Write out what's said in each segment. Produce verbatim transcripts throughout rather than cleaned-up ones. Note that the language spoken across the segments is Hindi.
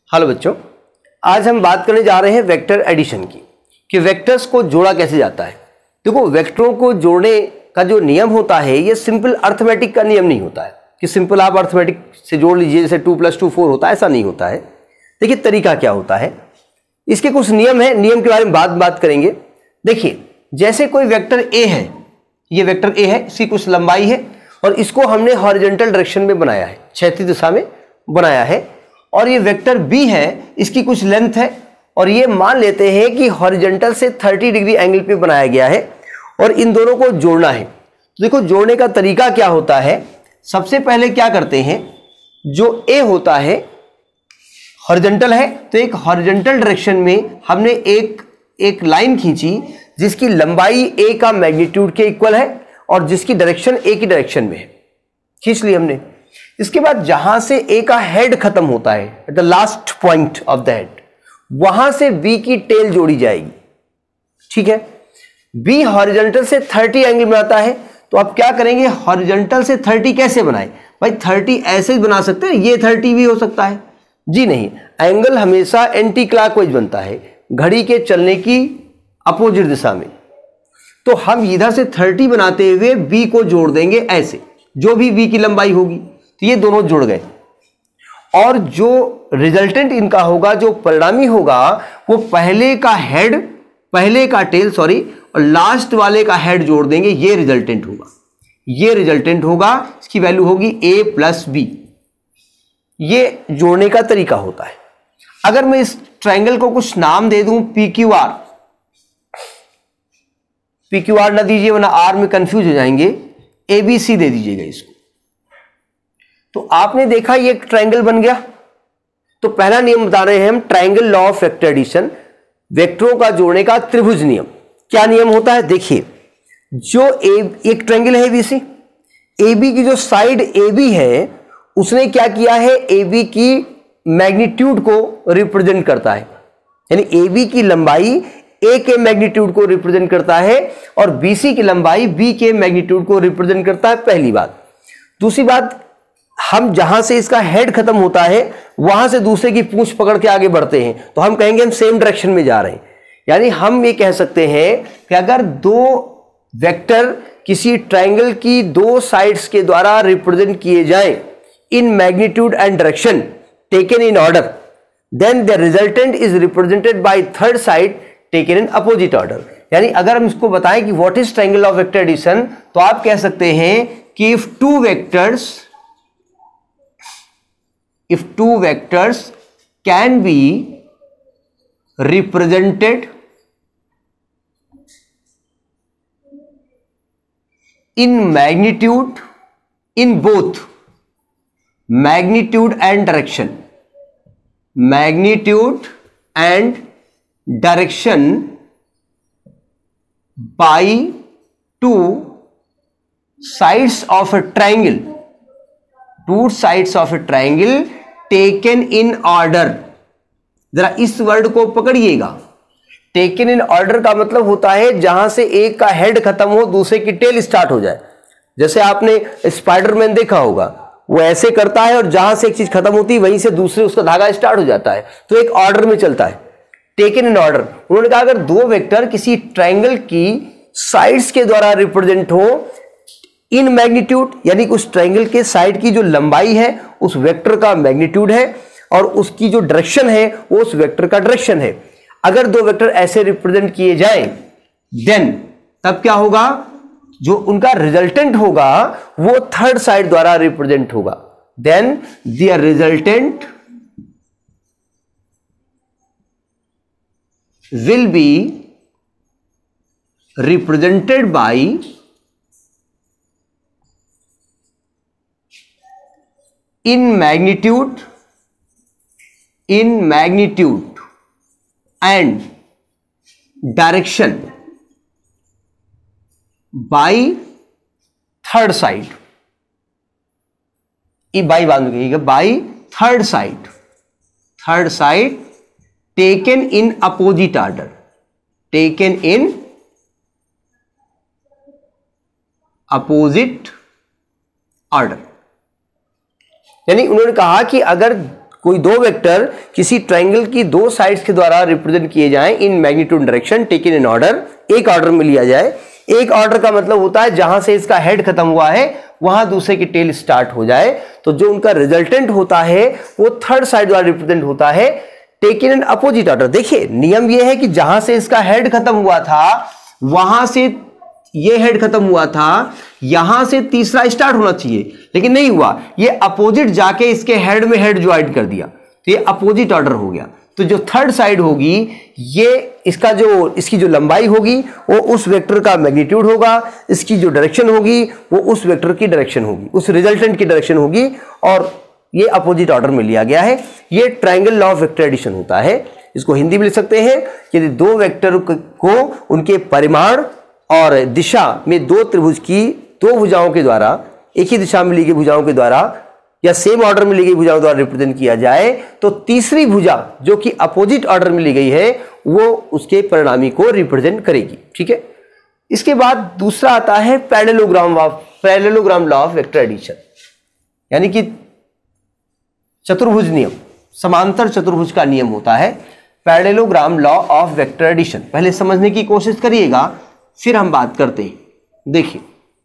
हेलो बच्चों, आज हम बात करने जा रहे हैं वेक्टर एडिशन की कि वेक्टर्स को जोड़ा कैसे जाता है। देखो, वेक्टरों को जोड़ने का जो नियम होता है ये सिंपल अर्थमेटिक का नियम नहीं होता है कि सिंपल आप अर्थमेटिक से जोड़ लीजिए, जैसे टू प्लस टू फोर होता है, ऐसा नहीं होता है। देखिए तरीका क्या होता है, इसके कुछ नियम है, नियम के बारे में बात बात करेंगे। देखिए, जैसे कोई वेक्टर ए है, ये वेक्टर ए है, इसकी कुछ लंबाई है और इसको हमने हॉरिजॉन्टल डायरेक्शन में बनाया है, क्षैतिज दिशा में बनाया है। और ये वेक्टर बी है, इसकी कुछ लेंथ है और ये मान लेते हैं कि हॉरिजॉन्टल से तीस डिग्री एंगल पे बनाया गया है और इन दोनों को जोड़ना है। तो देखो जोड़ने का तरीका क्या होता है। सबसे पहले क्या करते हैं, जो ए होता है हॉरिजॉन्टल है तो एक हॉरिजॉन्टल डायरेक्शन में हमने एक एक लाइन खींची जिसकी लंबाई ए का मैग्नीट्यूड के इक्वल है और जिसकी डायरेक्शन ए की डायरेक्शन में है, खींच ली हमने। इसके बाद जहां से ए का हेड खत्म होता है, at the last point of the head, वहां से बी की टेल जोड़ी जाएगी। ठीक है, बी हॉरिजॉन्टल से तीस एंगल बनाता है तो आप क्या करेंगे, हॉरिजॉन्टल से तीस कैसे बनाए भाई, तीस ऐसे ही बना सकते हैं, ये तीस भी हो सकता है जी नहीं, एंगल हमेशा एंटी क्लॉकवाइज बनता है, घड़ी के चलने की अपोजिट दिशा में। तो हम इधर से तीस बनाते हुए बी को जोड़ देंगे ऐसे, जो भी बी की लंबाई होगी, तो ये दोनों जुड़ गए और जो रिजल्टेंट इनका होगा, जो परिणामी होगा, वो पहले का हेड, पहले का टेल सॉरी और लास्ट वाले का हेड जोड़ देंगे, ये रिजल्टेंट होगा। ये रिजल्टेंट होगा, इसकी वैल्यू होगी ए प्लस बी। ये जोड़ने का तरीका होता है। अगर मैं इस ट्रायंगल को कुछ नाम दे दूं, P Q R, P Q R ना दीजिए वरना आर में कंफ्यूज हो जाएंगे, ए बी सी दे दीजिएगा इसको। तो आपने देखा ये एक ट्रायंगल बन गया। तो पहला नियम बता रहे हैं हम, triangle law of vector addition, वेक्टरों का जोड़ने का त्रिभुज नियम। क्या नियम होता है, देखिए, जो ए एक ट्रायंगल है एबीसी, एबी की जो साइड एबी है उसने क्या किया है, एबी की मैग्नीट्यूड को रिप्रेजेंट करता है, यानी एबी की लंबाई ए के मैग्नीट्यूड को रिप्रेजेंट करता है और बीसी की लंबाई बी के मैग्नीट्यूड को रिप्रेजेंट करता है, पहली बात। दूसरी बात, हम जहां से इसका हेड खत्म होता है वहां से दूसरे की पूंछ पकड़ के आगे बढ़ते हैं तो हम कहेंगे हम सेम डायरेक्शन में जा रहे हैं। यानी हम ये कह सकते हैं कि अगर दो वेक्टर किसी ट्रायंगल की दो साइड्स के द्वारा रिप्रेजेंट किए जाएं in magnitude and direction taken in order, then the resultant is represented by third side taken in opposite order. यानी अगर हम इसको बताएं कि what is triangle of vector addition, तो आप कह सकते हैं कि if two vectors if two vectors can be represented in magnitude, in both magnitude and direction, magnitude and direction by two sides of a triangle, two sides of a triangle taken in order. जरा इस वर्ड को पकड़िएगा, टेकन इन ऑर्डर का मतलब होता है जहां से एक का हेड खत्म हो दूसरे की टेल स्टार्ट हो जाए। जैसे आपने स्पाइडरमैन देखा होगा, वो ऐसे करता है और जहां से एक चीज खत्म होती है वहीं से दूसरे उसका धागा स्टार्ट हो जाता है, तो एक ऑर्डर में चलता है, टेकन इन ऑर्डर। उन्होंने कहा अगर दो वेक्टर किसी ट्रायंगल की साइड्स के द्वारा रिप्रेजेंट हो इन मैग्नीट्यूड, यानी उस ट्रायंगल के साइड की जो लंबाई है उस वेक्टर का मैग्नीट्यूड है और उसकी जो डायरेक्शन है वो उस वेक्टर का डायरेक्शन है। अगर दो वेक्टर ऐसे रिप्रेजेंट किए जाएं, देन तब क्या होगा, जो उनका रिजल्टेंट होगा वो थर्ड साइड द्वारा रिप्रेजेंट होगा। Then the resultant will be represented by in magnitude, in magnitude and direction by third side, ये बाई बांध गई, by third side, third side taken in opposite order, taken in opposite order। यानी उन्होंने कहा कि अगर कोई दो वेक्टर किसी ट्रायंगल की दो साइड्स के द्वारा रिप्रेजेंट किए जाएं in magnitude direction taken in order, एक ऑर्डर में लिया जाए। एक ऑर्डर का मतलब होता है जहां से इसका हेड खत्म हुआ है वहां दूसरे की टेल स्टार्ट हो जाए, तो जो उनका रिजल्टेंट होता है वो थर्ड साइड द्वारा रिप्रेजेंट होता है टेकन इन अपोजिट ऑर्डर। देखिए नियम ये है कि जहां से इसका हेड खत्म हुआ था वहां से ये हेड खत्म हुआ था, यहां से तीसरा स्टार्ट होना चाहिए, लेकिन नहीं हुआ, ये अपोजिट जाके इसके हेड में हेड ज्वाइन कर दिया, तो ये अपोजिट ऑर्डर हो गया। तो जो थर्ड साइड होगी ये इसका जो इसकी जो लंबाई होगी वो उस वेक्टर का मैग्नीट्यूड होगा, इसकी जो डायरेक्शन होगी वो उस वेक्टर की डायरेक्शन होगी, उस रिजल्टेंट की डायरेक्शन होगी, और ये अपोजिट ऑर्डर में लिया गया है। ये triangle law of vector addition होता है। इसको हिंदी में लिख सकते हैं यदि दो वेक्टर को उनके परिमाण और दिशा में दो त्रिभुज की दो भुजाओं के द्वारा, एक ही दिशा में ली गई भुजाओं के द्वारा या सेम ऑर्डर में ली गई भुजाओं द्वारा रिप्रेजेंट किया जाए, तो तीसरी भुजा जो कि अपोजिट ऑर्डर में ली गई है वो उसके परिणामी को रिप्रेजेंट करेगी। ठीक है, इसके बाद दूसरा आता है parallelogram of parallelogram law of vector addition, यानी कि चतुर्भुज नियम, समांतर चतुर्भुज का नियम होता है parallelogram law of vector addition. पहले समझने की कोशिश करिएगा फिर हम बात करते हैं। देखिए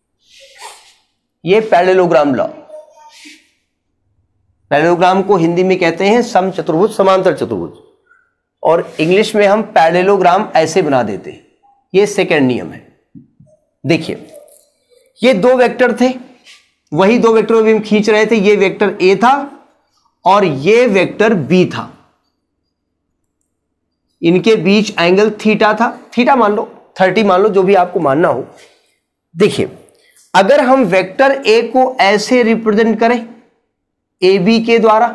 ये पैरेललोग्राम लॉ, पैरेललोग्राम को हिंदी में कहते हैं सम चतुर्भुज, समांतर चतुर्भुज, और इंग्लिश में हम पैरेललोग्राम ऐसे बना देते हैं। ये सेकंड नियम है। देखिए ये दो वेक्टर थे, वही दो वेक्टर भी हम खींच रहे थे, ये वेक्टर ए था और ये वेक्टर बी था, इनके बीच एंगल थीटा था, थीटा मान लो, थर्टी मान लो, जो भी आपको मानना हो। देखिए अगर हम वेक्टर ए को ऐसे रिप्रेजेंट करें ए बी के द्वारा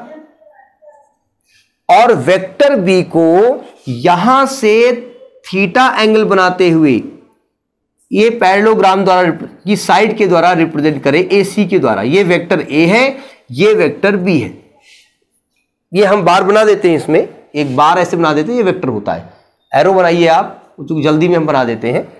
और वेक्टर बी को यहां से थीटा एंगल बनाते हुए ये पैरेललोग्राम द्वारा की साइड के द्वारा रिप्रेजेंट करें ए सी के द्वारा, ये वेक्टर ए है, ये वेक्टर बी है, ये हम बार बना देते हैं, इसमें एक बार ऐसे बना देते हैं, ये वेक्टर होता है। एरो बनाइए आप, क्योंकि जल्दी में हम बना देते हैं।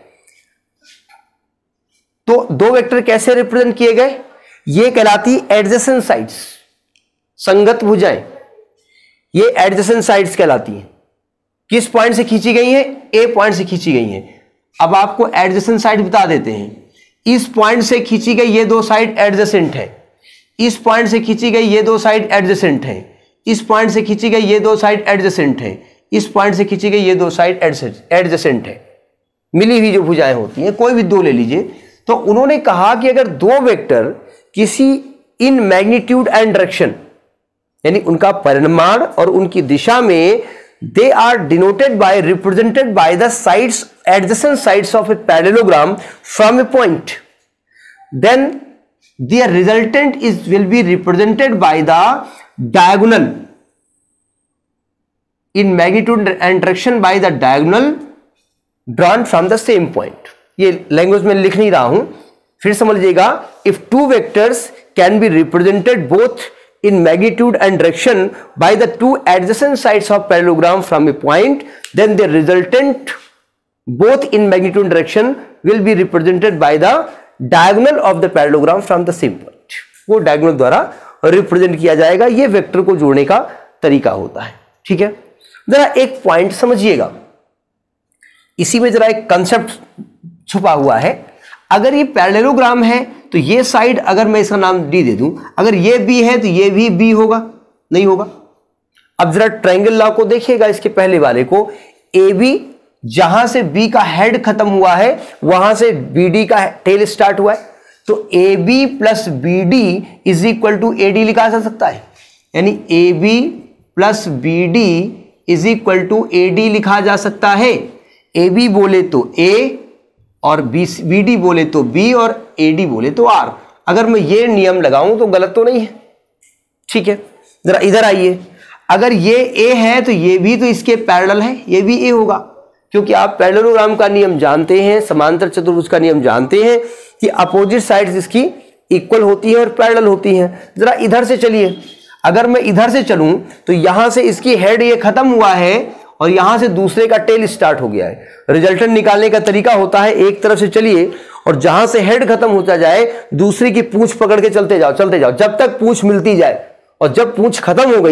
तो दो वेक्टर कैसे रिप्रेजेंट किए गए, ये कहलाती एडजेसेंट साइड्स, संगत भुजाएं, ये एडजेसेंट साइड्स कहलाती हैं। किस पॉइंट से खींची गई हैं, ए पॉइंट से खींची गई हैं। अब आपको एडजेसेंट साइड बता देते हैं, इस पॉइंट से खींची गई ये दो साइड एडजेसेंट है, इस पॉइंट से खींची गई ये दो साइड एडजेसेंट है, इस पॉइंट से खींची गई ये दो साइड एडजेसेंट है, इस पॉइंट से खींची गई ये दो साइड एडजेसेंट है। मिली हुई जो भुजाएं होती हैं, कोई भी दो ले लीजिए। तो उन्होंने कहा कि अगर दो वेक्टर किसी इन मैग्नीट्यूड एंड डायरेक्शन, यानी उनका परिमाण और उनकी दिशा में, they are denoted by represented by the sides adjacent sides of a parallelogram from a point, then their resultant is will be represented by the diagonal in magnitude and direction by the diagonal drawn from the same point। ये लैंग्वेज में लिख नहीं रहा हूं, फिर समझ लीजिएगा। if two vectors can be represented both in magnitude and direction by the two adjacent sides of parallelogram from a point, then the resultant both in magnitude and direction will be represented by the diagonal of the parallelogram from the same point. वो डायगोनल द्वारा रिप्रेजेंट किया जाएगा। ये वेक्टर को जोड़ने का तरीका होता है। ठीक है, जरा एक पॉइंट समझिएगा, इसी में जरा एक कंसेप्ट छुपा हुआ है। अगर ये पैरेललोग्राम है तो ये साइड, अगर मैं इसका नाम डी दे दूं, अगर ये बी है तो ये भी बी होगा, नहीं होगा। अब जरा ट्रायंगल लॉ को देखिएगा, इसके पहले वाले को, ए बी, जहां से बी का हेड खत्म हुआ है वहां से बी डी का टेल स्टार्ट हुआ है, तो A B plus B D is equal to A D लिखा जा सकता है। यानी A B plus B D is equal to A D लिखा जा सकता है। ए बी बोले तो ए और बी बी डी बोले तो बी और ए डी बोले तो आर। अगर मैं ये नियम लगाऊं तो गलत तो नहीं है। ठीक है, जरा इधर आइए, अगर ये ए है तो ये भी तो इसके पैरेलल है, ये भी ए होगा, क्योंकि आप पैरेललोग्राम का नियम जानते हैं, समांतर चतुर्भुज का नियम जानते हैं कि अपोजिट साइड्स इसकी इक्वल होती है और पैरेलल होती हैं। जरा इधर से चलिए, अगर मैं इधर से चलूं तो यहां से इसकी हेड ये खत्म हुआ है और यहां से दूसरे का टेल स्टार्ट हो गया है। रिजल्टेंट निकालने का तरीका होता है, एक तरफ से चलिए और जहां से हेड खत्म होता जाए दूसरी की पूंछ पकड़ के चलते जाओ चलते जाओ जब तक पूंछ मिलती जाए, और जब पूंछ खत्म हो गई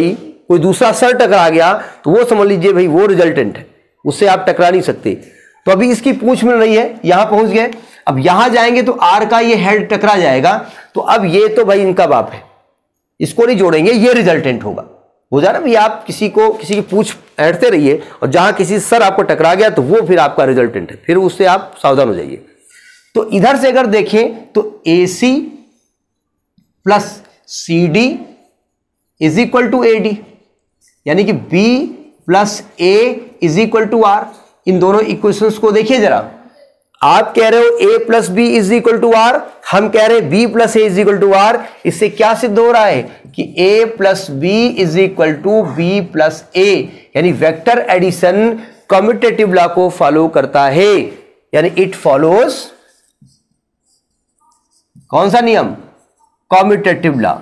कोई दूसरा सर टकरा गया तो वो समझ लीजिए भाई वो रिजल्टेंट है, उससे आप टकरा नहीं सकते। तो अभी इसकी पूंछ मिल रही है, यहां पहुंच गए, अब यहां जाएंगे तो आर का ये हेड टकरा जाएगा, तो अब ये तो भाई इनका बाप है, इसको नहीं जोड़ेंगे, ये रिजल्टेंट होगा। हो जा रहा भाई, आप किसी को किसी की पूंछ ऐंठते रहिए और जहां किसी सर आपको टकरा गया तो वो फिर आपका रिजल्टेंट है, फिर उससे आप सावधान हो जाइए। तो इधर से अगर देखें तो A C plus C D is equal to A D, यानी कि B plus A is equal to R. इन दोनों इक्वेशंस को देखिए जरा, आप कह रहे हो a plus B is equal to R, हम कह रहे हैं b plus A is equal to R. इससे क्या सिद्ध हो रहा है कि a plus B is equal to B plus A, यानी वेक्टर एडिशन कम्यूटेटिव लॉ को फॉलो करता है, यानी इट फॉलोज कौन सा नियम? कम्यूटेटिव लॉ,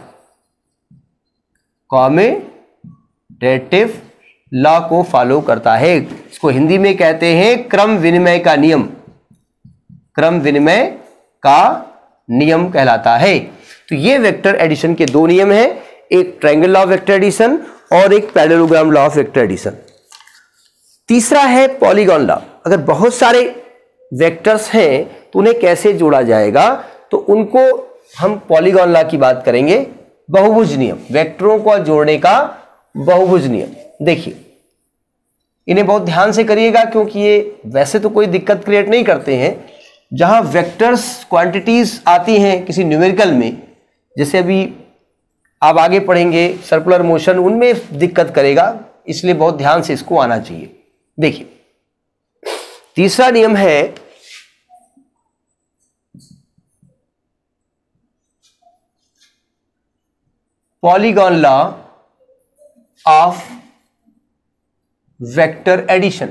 कम्यूटेटिव लॉ को फॉलो करता है। इसको हिंदी में कहते हैं क्रम विनिमय का नियम, क्रम विनिमय का नियम कहलाता है। तो ये वेक्टर एडिशन के दो नियम हैं, एक triangle law of vector addition और एक parallelogram law of vector addition. तीसरा है पॉलीगॉन लॉ। अगर बहुत सारे वेक्टर्स हैं तो उन्हें कैसे जोड़ा जाएगा, तो उनको हम पॉलीगॉन लॉ की बात करेंगे। बहुभुज नियम, वेक्टरों को जोड़ने का बहुभुज नियम। देखिए इन्हें बहुत ध्यान से करिएगा, क्योंकि ये वैसे तो कोई दिक्कत क्रिएट नहीं करते हैं। जहां वेक्टर्स क्वांटिटीज आती हैं किसी न्यूमेरिकल में, जैसे अभी आप आगे पढ़ेंगे सर्कुलर मोशन, उनमें दिक्कत करेगा, इसलिए बहुत ध्यान से इसको आना चाहिए। देखिए तीसरा नियम है polygon law of vector addition.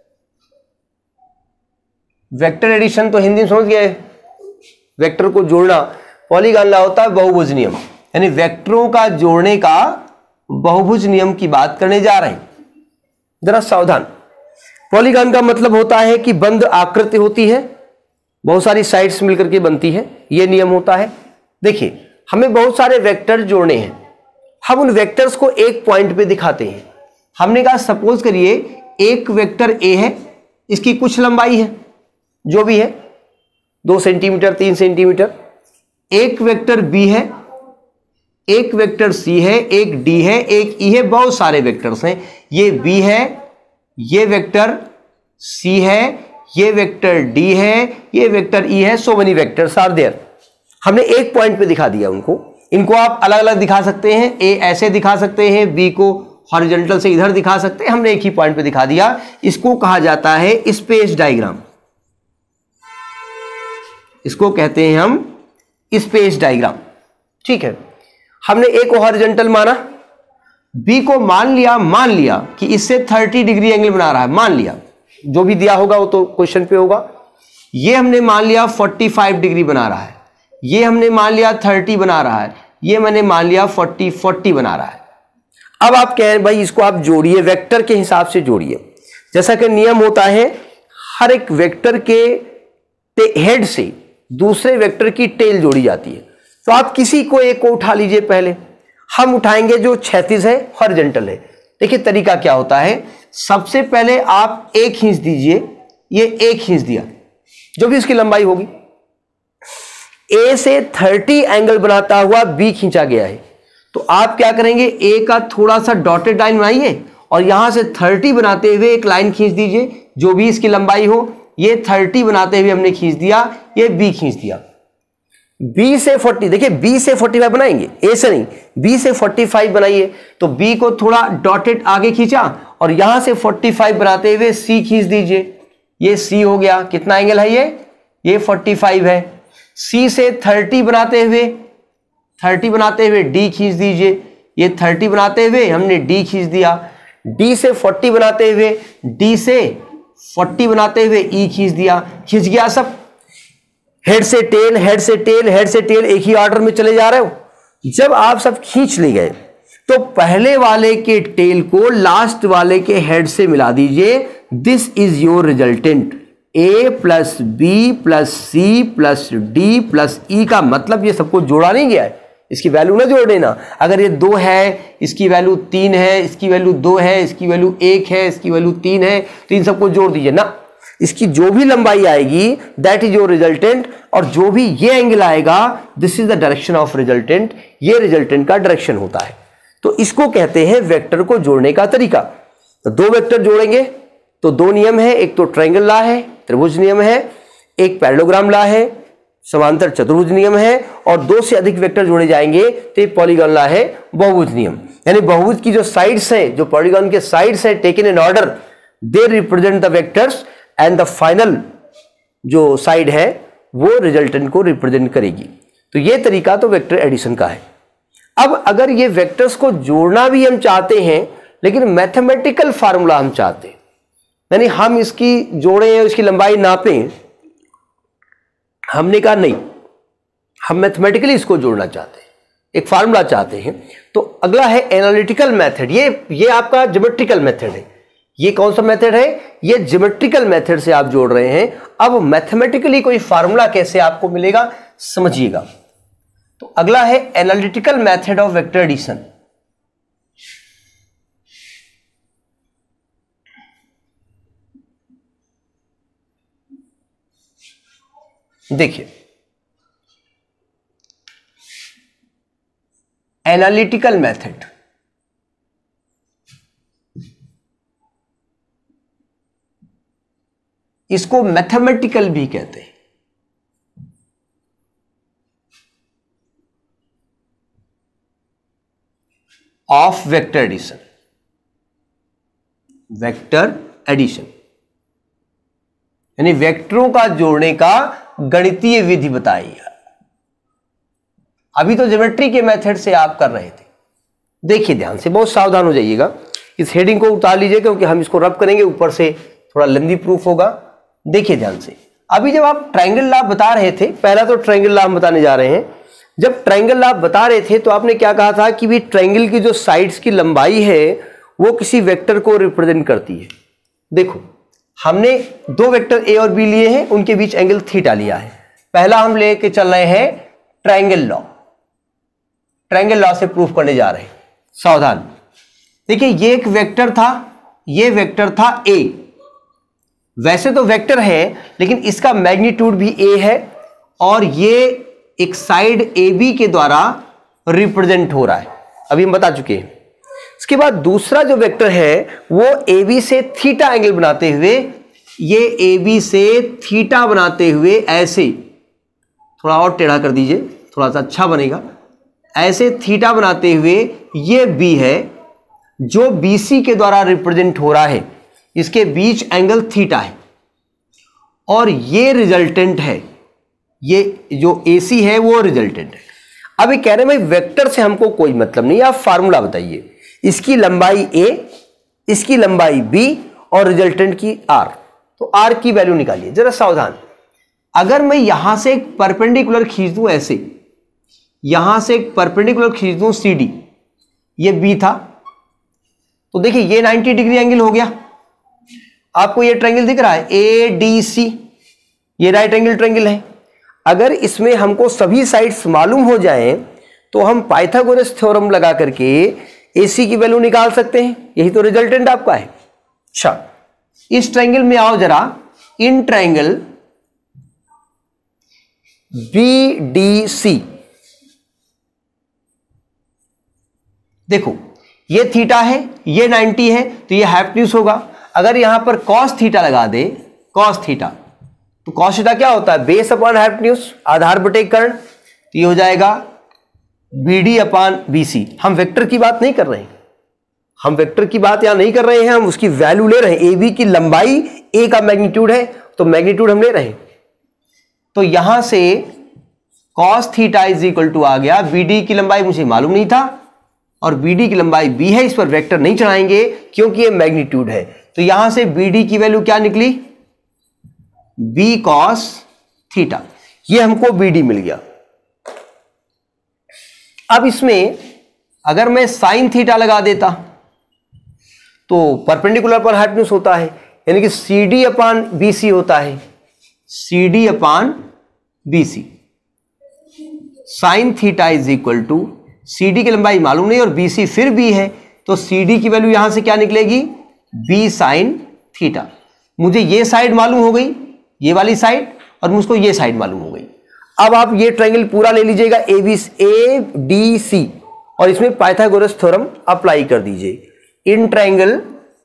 Vector addition तो हिंदी में समझ गए, वेक्टर को जोड़ना। पॉलीगॉन लॉ होता है बहुभुज नियम, यानी वेक्टरों का जोड़ने का बहुभुज नियम की बात करने जा रहे हैं। जरा सावधान, पॉलीगॉन का मतलब होता है कि बंद आकृति होती है, बहुत सारी साइड्स मिलकर के बनती है, यह नियम होता है। देखिए हमें बहुत सारे वेक्टर जोड़ने हैं, हम उन वेक्टर्स को एक पॉइंट पे दिखाते हैं। हमने कहा सपोज करिए एक वेक्टर ए है, इसकी कुछ लंबाई है जो भी है दो सेंटीमीटर तीन सेंटीमीटर, एक वेक्टर बी है, एक वेक्टर सी है, एक डी है, एक ई है, बहुत सारे वेक्टर्स हैं। ये बी है, ये वेक्टर सी है, ये वेक्टर डी है, ये वेक्टर ई है, so many vectors are there. हमने एक पॉइंट पे दिखा दिया उनको। इनको आप अलग अलग दिखा सकते हैं, ए ऐसे दिखा सकते हैं, बी को हॉरिजॉन्टल से इधर दिखा सकते हैं, हमने एक ही पॉइंट पे दिखा दिया। इसको कहा जाता है स्पेस डायग्राम, इसको कहते हैं हम स्पेस डायग्राम। ठीक है, हमने ए को हॉरिजॉन्टल माना, बी को मान लिया मान लिया कि इससे तीस डिग्री एंगल बना रहा है, मान लिया, जो भी दिया होगा वो तो क्वेश्चन पे होगा। ये हमने मान लिया पैंतालीस डिग्री बना रहा है, ये हमने मान लिया तीस बना रहा है, ये मैंने मान लिया चालीस चालीस बना रहा है। अब आप कह रहे हैं भाई इसको आप जोड़िए, वेक्टर के हिसाब से जोड़िए। जैसा कि नियम होता है हर एक वेक्टर के हेड से दूसरे वेक्टर की टेल जोड़ी जाती है। तो आप किसी को एक को उठा लीजिए, पहले हम उठाएंगे जो क्षैतिज है, हॉरिजॉन्टल है। देखिए तरीका क्या होता है, सबसे पहले आप एक खींच दीजिए, ये एक खींच दिया, जो भी उसकी लंबाई होगी। ए से तीस एंगल बनाता हुआ बी खींचा गया है, तो आप क्या करेंगे, ए का थोड़ा सा डॉटेड लाइन बनाइए और यहां से तीस बनाते हुए एक लाइन खींच दीजिए, जो भी इसकी लंबाई हो। ये तीस बनाते हुए हमने खींच दिया, ये बी खींच दिया। बी से चालीस, देखिए बी से पैंतालीस बनाएंगे, ए से नहीं, बी से पैंतालीस बनाइए। तो बी को थोड़ा डॉटेड आगे खींचा और यहां से पैंतालीस बनाते हुए सी खींच दीजिए, ये सी हो गया। कितना एंगल है ये ये पैंतालीस है। सी से तीस बनाते हुए तीस बनाते हुए डी खींच दीजिए, ये तीस बनाते हुए हमने डी खींच दिया। डी से चालीस बनाते हुए, डी से चालीस बनाते हुए ई खींच दिया, खींच गया सब। हेड से टेल, हेड से टेल, हेड से टेल, एक ही ऑर्डर में चले जा रहे हो। जब आप सब खींच ले गए तो पहले वाले के टेल को लास्ट वाले के हेड से मिला दीजिए। This is your resultant, A plus B plus C plus D plus E का मतलब ये सबको जोड़ा नहीं गया है, इसकी वैल्यू ना जोड़ देना। अगर ये दो है, इसकी वैल्यू तीन है, इसकी वैल्यू दो है, इसकी वैल्यू एक है, इसकी वैल्यू तीन है, तो इन सबको जोड़ दीजिए ना। इसकी जो भी लंबाई आएगी दैट इज योर रिजल्टेंट, और जो भी ये एंगल आएगा this is the direction of resultant, ये रिजल्टेंट का डायरेक्शन होता है। तो इसको कहते हैं वेक्टर को जोड़ने का तरीका। तो दो वेक्टर जोड़ेंगे तो दो नियम है, एक तो ट्रायंगल लॉ है, त्रिभुज नियम है, एक पैरेललोग्राम लॉ है, समांतर चतुर्भुज नियम है, और दो से अधिक वेक्टर जोड़े जाएंगे तो पॉलीगॉन लॉ है, बहुभुज नियम। यानी बहुभुज की जो साइड्स हैं, जो पॉलीगॉन के साइड्स हैं taken in order, they represent the vectors and the final जो साइड है वो रिजल्टेंट को रिप्रेजेंट करेगी। तो ये तरीका तो वेक्टर एडिशन का है। अब अगर ये वेक्टर्स को जोड़ना भी हम चाहते हैं लेकिन मैथमेटिकल फार्मूला हम चाहते हैं, यानी हम इसकी जोड़ें और इसकी लंबाई नापें, हमने कहा नहीं, हम मैथमेटिकली इसको जोड़ना चाहते हैं, एक फार्मूला चाहते हैं। तो अगला है एनालिटिकल मेथड। ये ये आपका ज्योमेट्रिकल मेथड है। ये कौन सा मेथड है? ये ज्योमेट्रिकल मेथड से आप जोड़ रहे हैं। अब मैथमेटिकली कोई फार्मूला कैसे आपको मिलेगा समझिएगा। तो अगला है analytical method of vector addition. देखिए, एनालिटिकल मेथड इसको मैथमेटिकल भी कहते हैं। Of vector addition, vector addition यानी वेक्टरों का जोड़ने का गणितीय विधि बताइए। अभी तो ज्योमेट्री के मेथड से आप कर रहे थे। देखिए ध्यान से, बहुत सावधान हो जाइएगा। इस हेडिंग को उतार लीजिए क्योंकि हम इसको रब करेंगे, ऊपर से थोड़ा लेंथी प्रूफ होगा। देखिए ध्यान से, अभी जब आप ट्रायंगल लॉ बता रहे थे, पहला तो ट्रायंगल लॉ हम बताने जा रहे हैं। जब ट्रायंगल लॉ बता रहे थे तो आपने क्या कहा था कि भी ट्रायंगल की जो साइड्स की लंबाई है वो किसी वेक्टर को रिप्रेजेंट करती है। देखो, हमने दो वेक्टर ए और बी लिए हैं, उनके बीच एंगल थीटा लिया है। पहला हम लेके चल रहे हैं ट्रायंगल लॉ, ट्रायंगल लॉ से प्रूफ करने जा रहे हैं। सावधान, देखिए ये एक वेक्टर था, ये वेक्टर था ए। वैसे तो वेक्टर है लेकिन इसका मैग्नीट्यूड भी ए है और ये एक साइड ए बी के द्वारा रिप्रेजेंट हो रहा है, अभी हम बता चुके हैं। इसके बाद दूसरा जो वेक्टर है वो ए बी से थीटा एंगल बनाते हुए, ये ए बी से थीटा बनाते हुए ऐसे, थोड़ा और टेढ़ा कर दीजिए, थोड़ा सा अच्छा बनेगा, ऐसे थीटा बनाते हुए ये बी है जो बी सी के द्वारा रिप्रेजेंट हो रहा है। इसके बीच एंगल थीटा है और ये रिजल्टेंट है, ये जो ए सी है वो रिजल्टेंट है। अब ये कह रहे हैं भाई वेक्टर से हमको कोई मतलब नहीं, आप फार्मूला बताइए। इसकी लंबाई ए, इसकी लंबाई बी और रिजल्टेंट की आर। तो आर की वैल्यू निकालिए। जरा सावधान, अगर मैं यहां से एक परपेंडिकुलर खींच दूं, ऐसे यहां से एक परपेंडिकुलर खींच दूं सी डी, ये बी था, तो देखिए ये नाइंटी डिग्री एंगल हो गया। आपको ये ट्रायंगल दिख रहा है ए डी सी, ये राइट एंगल ट्रायंगल है। अगर इसमें हमको सभी साइड्स मालूम हो जाएं तो हम पाइथागोरस थ्योरम लगा करके एसी की वैल्यू निकाल सकते हैं। यही तो रिजल्टेंट आपका है। अच्छा, इस ट्रायंगल में आओ जरा, in triangle B D C, देखो ये थीटा है, ये नाइंटी है, तो ये हाइपोटेन्यूज होगा। अगर यहां पर कॉस थीटा लगा दे, कॉस थीटा, तो कॉस थीटा क्या होता है? बेस अपॉन हाइपोटेन्यूज, आधार बटे कर्ण। तो ये हो जाएगा B D upon B C. हम वेक्टर की बात नहीं कर रहे हैं, हम वेक्टर की बात यहां नहीं कर रहे हैं, हम उसकी वैल्यू ले रहे हैं। ए बी की लंबाई ए का मैग्नीट्यूड है, तो मैग्नीट्यूड हम ले रहे हैं। तो यहां से cos theta is equal to आ गया, बी डी की लंबाई मुझे मालूम नहीं था और बी डी की लंबाई बी है, इस पर वेक्टर नहीं चढ़ाएंगे क्योंकि ये मैग्नीट्यूड है। तो यहां से बी डी की वैल्यू क्या निकली? B cos theta. ये हमको बी डी मिल गया। अब इसमें अगर मैं साइन थीटा लगा देता तो परपेंडिकुलर पर हाइपोटेन्यूज होता है, यानी कि सी डी अपान बी सी होता है, C D upon B C. Sine theta is equal to, C D की लंबाई मालूम नहीं और बी सी फिर बी है, तो सी डी की वैल्यू यहां से क्या निकलेगी, बी साइन थीटा। मुझे ये साइड मालूम हो गई, ये वाली साइड, और मुझको ये साइड मालूम हो गई। अब आप ये ट्रायंगल पूरा ले लीजिएगा, ए बी ए डी सी, और इसमें पाइथागोरस थ्योरम अप्लाई कर दीजिए। In triangle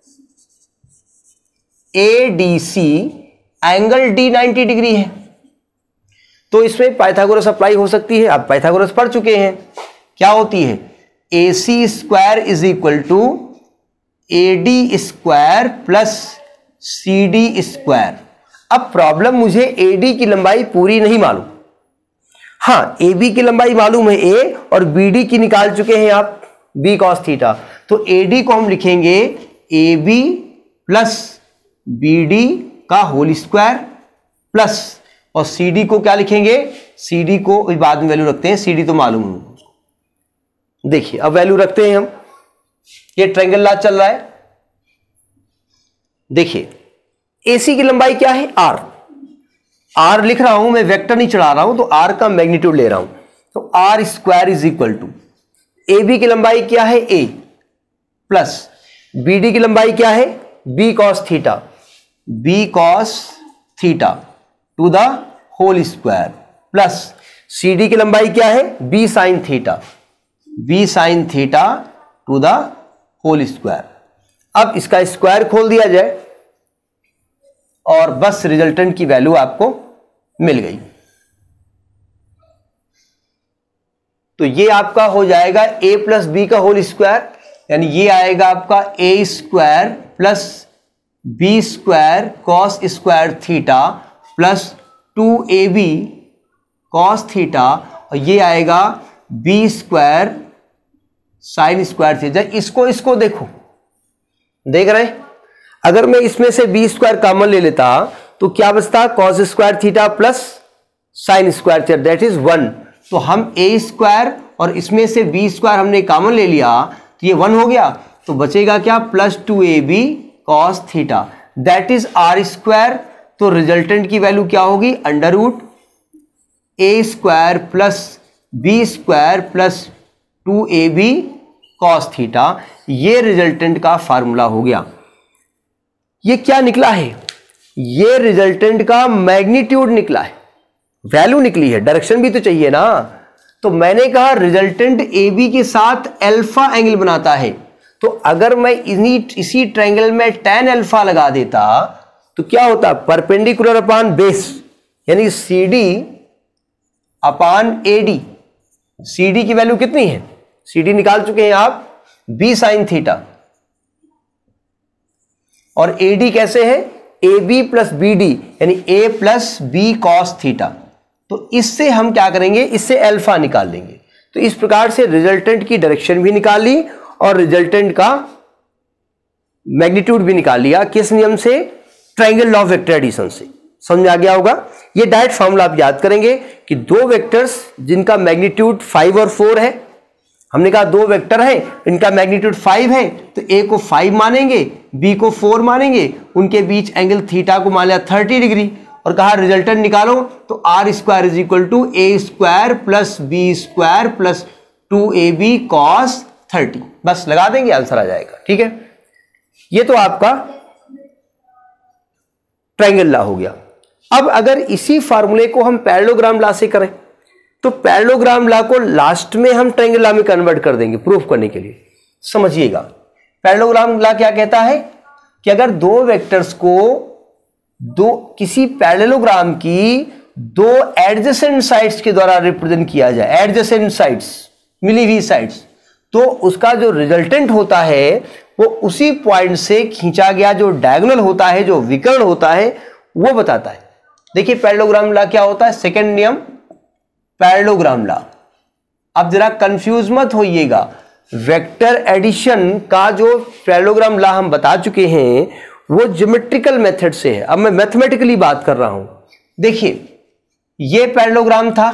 A D C angle D ninety degree है, तो इसमें पाइथागोरस अप्लाई हो सकती है। आप पाइथागोरस पढ़ चुके हैं, क्या होती है, A C square is equal to A D square plus C D square. अब प्रॉब्लम, मुझे ए डी की लंबाई पूरी नहीं मालूम, हाँ ए बी की लंबाई मालूम है ए, और बी डी की निकाल चुके हैं आप, बी कॉस थीटा। तो ए डी को हम लिखेंगे A B plus B D का होल स्क्वायर प्लस, और सी डी को क्या लिखेंगे, सी डी को बाद में वैल्यू रखते हैं, सी डी तो मालूम है। देखिए अब वैल्यू रखते हैं हम, ये ट्रायंगल ला चल रहा है। देखिए एसी की लंबाई क्या है, आर, आर लिख रहा हूं मैं, वेक्टर नहीं चढ़ा रहा हूं, तो आर का मैग्नीट्यूड ले रहा हूं, तो R square is equal to, A B की लंबाई क्या है, ए, प्लस बी डी की लंबाई क्या है, B cos theta, B cos theta to the whole square, plus C D की लंबाई क्या है, B sine theta, B sine theta to the whole square. अब इसका स्क्वायर खोल दिया जाए और बस रिजल्टेंट की वैल्यू आपको मिल गई। तो ये आपका हो जाएगा a प्लस बी का होल स्क्वायर, यानी ये आएगा आपका a square plus B square cos square theta plus two A B cos theta, और ये आएगा b square sine square theta. इसको इसको देखो, देख रहे हैं, अगर मैं इसमें से बी स्क्वायर कॉमन ले लेता तो क्या बचता, cos square theta plus sine square theta, that is one. तो हम ए स्क्वायर और इसमें से बी स्क्वायर हमने कॉमन ले लिया, तो ये वन हो गया, तो बचेगा क्या, plus two A B cos theta, that is R square. तो रिजल्टेंट की वैल्यू क्या होगी, under root A square plus B square plus two A B cos theta. ये रिजल्टेंट का फार्मूला हो गया। ये क्या निकला है, ये रिजल्टेंट का मैग्नीट्यूड निकला है, वैल्यू निकली है, डायरेक्शन भी तो चाहिए ना। तो मैंने कहा रिजल्टेंट ए बी के साथ अल्फा एंगल बनाता है, तो अगर मैं इन्हीं इसी ट्रायंगल में tan अल्फा लगा देता तो क्या होता, परपेंडिकुलर अपान बेस, यानी C D upon A D. C D की वैल्यू कितनी है, सी डी निकाल चुके हैं आप, बी साइन थीटा, और ए डी कैसे है, A B plus B D, यानी A plus B cos theta. तो इससे हम क्या करेंगे, इससे अल्फा निकाल लेंगे। तो इस प्रकार से रिजल्टेंट की डायरेक्शन भी निकाल ली और रिजल्टेंट का मैग्नीट्यूड भी निकाल लिया। किस नियम से, triangle law of vector addition से। समझ में आ गया होगा। ये डायरेक्ट फॉर्मूला आप याद करेंगे कि दो वेक्टर्स जिनका मैग्नीट्यूड फाइव और फोर है, हमने कहा दो वेक्टर है इनका मैग्नीट्यूड फाइव है, तो ए को फाइव मानेंगे, बी को फोर मानेंगे, उनके बीच एंगल थीटा को मान लिया थर्टी डिग्री, और कहा रिजल्टेंट निकालो, तो R square is equal to A square plus B square plus two A B cos thirty. बस लगा देंगे, आंसर आ जाएगा। ठीक है, ये तो आपका ट्रायंगल लॉ हो गया। अब अगर इसी फार्मूले को हम पैरेललोग्राम लॉ से करें, तो पैरेललोग्राम लॉ को लास्ट में हम ट्रायंगल लॉ में कन्वर्ट कर देंगे प्रूफ करने के लिए। समझिएगा, पैरेललोग्राम लॉ क्या कहता है कि अगर दो वेक्टर्स को दो किसी पैरेललोग्राम की दो एडजेसेंट साइड्स के द्वारा रिप्रेजेंट किया जाए, एडजेसेंट साइड्स, मिली हुई साइड्स, तो उसका जो रिजल्टेंट होता है वो उसी पॉइंट से खींचा गया जो डायगोनल होता है, जो विकर्ण होता है, वो बताता है। देखिए पैरेललोग्राम लॉ क्या होता है, सेकंड नियम पैरेललोग्राम लॉ। अब जरा कंफ्यूज मत होइएगा, वेक्टर एडिशन का जो पैरेललोग्राम लॉ हम बता चुके हैं वो ज्योमेट्रिकल मेथड से है। अब मैं मैथमेटिकली बात कर रहा हूं। देखिए ये पैरेललोग्राम था,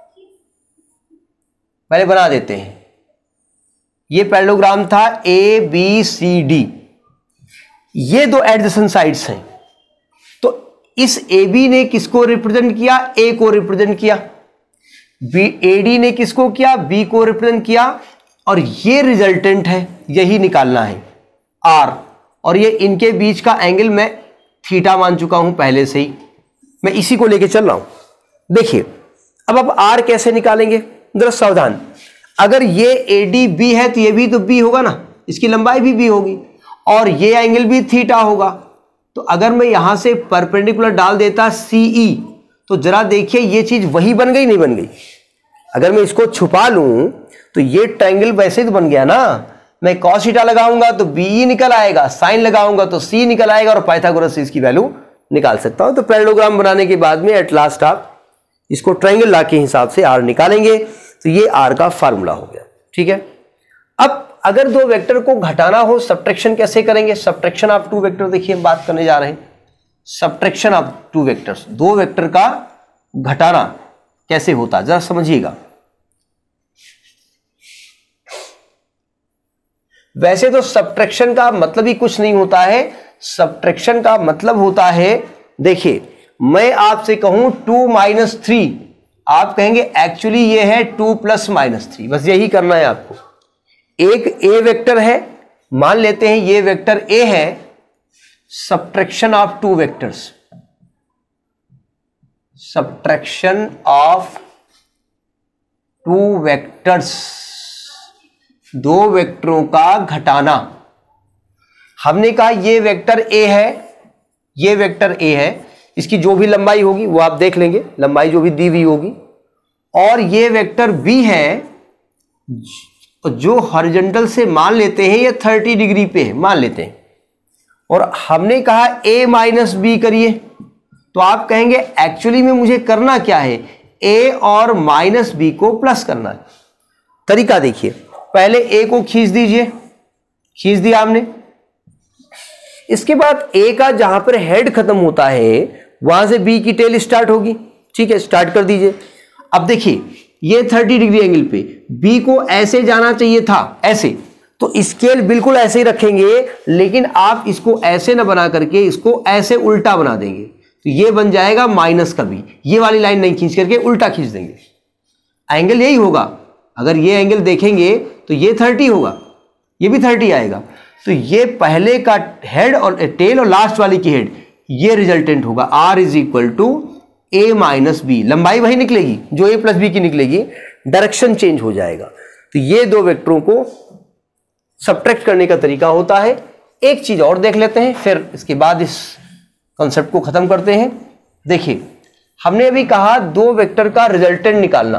पहले बना देते हैं। ये पैरेललोग्राम था ए बी सी डी, ये दो एडजेसेंट साइड्स हैं। तो इस ए बी ने किसको रिप्रेजेंट किया, ए को रिप्रेजेंट किया। बी एडी ने किसको किया, बी को रिप्रेजेंट किया, और ये रिजल्टेंट है, यही निकालना है आर, और ये इनके बीच का एंगल मैं थीटा मान चुका हूं पहले से ही, मैं इसी को लेके चल रहा हूं। देखिए अब आप आर कैसे निकालेंगे, जरा सावधान। अगर ये एडी बी है तो ये भी तो बी होगा ना, इसकी लंबाई भी बी होगी, और ये एंगल भी थीटा होगा। तो अगर मैं यहां से परपेंडिकुलर डाल देता सीई, तो जरा देखिए ये चीज वही बन गई नहीं बन गई। अगर मैं इसको छुपा लूं तो ये ट्रायंगल वैसे तो बन गया ना, मैं कॉस थीटा लगाऊंगा तो बी निकल आएगा, साइन लगाऊंगा तो सी निकल आएगा, और पाइथागोरस से इसकी वैल्यू निकाल सकता हूं। तो पैरेललोग्राम बनाने के बाद में एट लास्ट आप इसको ट्रायंगल ला के हिसाब से आर निकालेंगे, तो ये आर का फार्मूला हो गया। ठीक है, अब अगर दो वेक्टर को घटाना हो, सब्ट्रैक्शन कैसे करेंगे, सब्ट्रैक्शन ऑफ टू वेक्टर, देखिए हम बात करने जा रहे हैं सब्ट्रैक्शन ऑफ टू वेक्टर्स, दो वेक्टर का घटाना कैसे होता है, जरा समझिएगा। वैसे तो सब्ट्रैक्शन का मतलब ही कुछ नहीं होता है, सब्ट्रैक्शन का मतलब होता है, देखिए मैं आपसे कहूं टू माइनस थ्री, आप कहेंगे एक्चुअली ये है टू प्लस माइनस थ्री, बस यही करना है आपको। एक ए वेक्टर है, मान लेते हैं ये वेक्टर ए है, subtraction of two vectors, subtraction of two vectors, दो वेक्टरों का घटाना। हमने कहा ये वेक्टर ए है, ये वेक्टर ए है, इसकी जो भी लंबाई होगी वो आप देख लेंगे, लंबाई जो भी दी हुई होगी, और ये वेक्टर बी है जो हॉरिजॉन्टल से मान लेते हैं ये थर्टी डिग्री पे है, मान लेते हैं, और हमने कहा a माइनस बी करिए, तो आप कहेंगे एक्चुअली में मुझे करना क्या है, a और माइनस बी को प्लस करना है। तरीका देखिए, पहले a को खींच दीजिए, खींच दिया हमने, इसके बाद a का जहां पर हेड खत्म होता है वहां से b की टेल स्टार्ट होगी। ठीक है, स्टार्ट कर दीजिए। अब देखिए ये थर्टी डिग्री एंगल पे b को ऐसे जाना चाहिए था, ऐसे, तो स्केल बिल्कुल ऐसे ही रखेंगे, लेकिन आप इसको ऐसे ना बना करके इसको ऐसे उल्टा बना देंगे, तो ये बन जाएगा माइनस का बी, ये वाली लाइन नहीं खींच करके उल्टा खींच देंगे, एंगल यही होगा। अगर ये एंगल देखेंगे तो ये थर्टी होगा, ये भी थर्टी आएगा, तो ये पहले का हेड और टेल और लास्ट वाली की हेड, ये रिजल्टेंट होगा r is equal to A minus B, लंबाई वही निकलेगी जो a प्लस बी की निकलेगी, डायरेक्शन चेंज हो जाएगा। तो ये दो वेक्टरों को सब्ट्रैक्ट करने का तरीका होता है। एक चीज और देख लेते हैं, फिर इसके बाद इस कॉन्सेप्ट को खत्म करते हैं। देखिए हमने अभी कहा दो वेक्टर का रिजल्टेंट निकालना,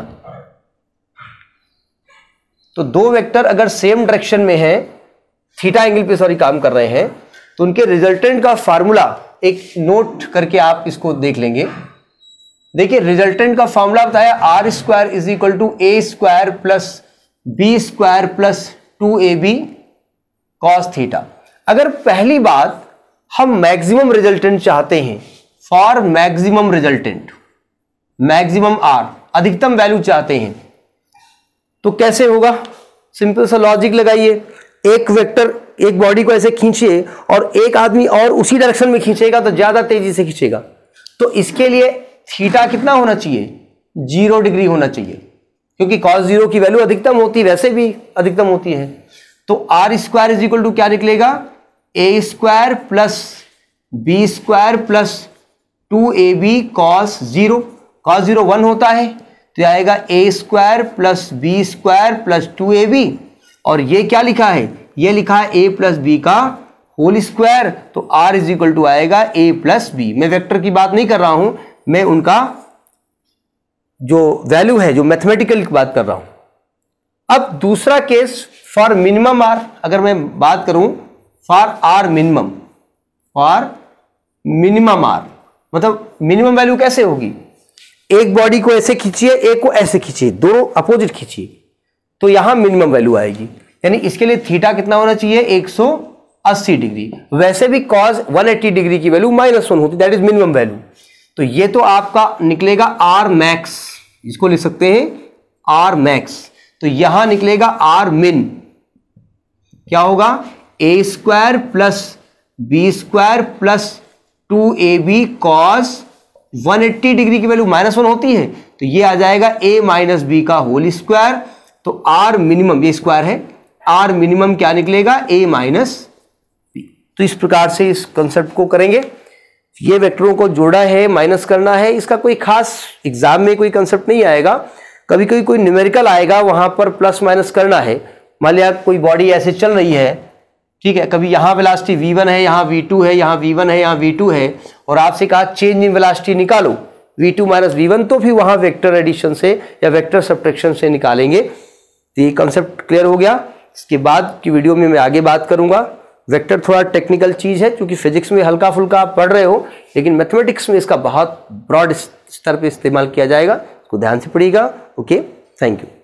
तो दो वेक्टर अगर सेम डायरेक्शन में है, थीटा एंगल पे सॉरी काम कर रहे हैं, तो उनके रिजल्टेंट का फार्मूला एक नोट करके आप इसको देख लेंगे। देखिए रिजल्टेंट का फार्मूला बताया R square is equal to A square plus B square plus two A B cos theta. अगर पहली बात हम मैक्सिमम रिजल्टेंट चाहते हैं, for maximum resultant, maximum R, अधिकतम वैल्यू चाहते हैं, तो कैसे होगा, सिंपल सा लॉजिक लगाइए। एक वेक्टर, एक बॉडी को ऐसे खींचिए और एक आदमी और उसी डायरेक्शन में खींचेगा तो ज्यादा तेजी से खींचेगा, तो इसके लिए थीटा कितना होना चाहिए, जीरो डिग्री होना चाहिए, क्योंकि कॉस जीरो की वैल्यू अधिकतम होती है, वैसे भी अधिकतम होती है। तो R square is equal to क्या निकलेगा, A square plus B square plus two A B cos zero, cos zero one होता है, तो आएगा A square plus B square plus two A B, और ये क्या लिखा है, ये लिखा है ए प्लस बी का होल स्क्वायर, तो आर इज इक्वल टू आएगा ए प्लस बी। मैं वेक्टर की बात नहीं कर रहा हूं, मैं उनका जो वैल्यू है, जो मैथमेटिकल की बात कर रहा हूं। अब दूसरा केस फॉर मिनिमम आर, अगर मैं बात करूं for R minimum, for minimum R मतलब मिनिमम वैल्यू कैसे होगी, एक बॉडी को ऐसे खींचिए, एक को ऐसे खींचिए, दोनों अपोजिट खींचिए, तो यहां मिनिमम वैल्यू आएगी। यानी इसके लिए थीटा कितना होना चाहिए, एक सौ अस्सी डिग्री। वैसे भी कॉस एक सौ अस्सी डिग्री की वैल्यू माइनस वन होती, दैट इज मिनिमम वैल्यू। तो ये तो आपका निकलेगा आर मैक्स, इसको लिख सकते हैं आर मैक्स। तो यहां निकलेगा आर मिन, क्या होगा, A square plus B square plus two A B cos एक सौ अस्सी डिग्री की वैल्यू माइनस वन होती है, तो ये आ जाएगा a माइनस बी का होल स्क्वायर। तो आर मिनिमम, ये स्क्वायर है, आर मिनिमम क्या निकलेगा, a माइनस बी। तो इस प्रकार से इस कंसेप्ट को करेंगे। ये वेक्टरों को जोड़ा है, माइनस करना है, इसका कोई खास एग्जाम में कोई कंसेप्ट नहीं आएगा। कभी कभी कोई न्यूमेरिकल आएगा, वहां पर प्लस माइनस करना है। मान लिया कोई बॉडी ऐसे चल रही है, ठीक है, कभी यहाँ वेलोसिटी वी वन है, यहाँ वी टू है, यहाँ वी वन है, यहाँ वी टू है, और आपसे कहा चेंज इन वेलोसिटी निकालो V two minus V one, तो फिर वहां वेक्टर एडिशन से या वेक्टर सब्ट्रैक्शन से निकालेंगे। तो ये कंसेप्ट क्लियर हो गया। इसके बाद की वीडियो में मैं आगे बात करूंगा। वेक्टर थोड़ा टेक्निकल चीज है, क्योंकि फिजिक्स में हल्का फुल्का आप पढ़ रहे हो, लेकिन मैथमेटिक्स में इसका बहुत ब्रॉड स्तर पर इस्तेमाल किया जाएगा। इसको ध्यान से पढ़िएगा। Okay, thank you.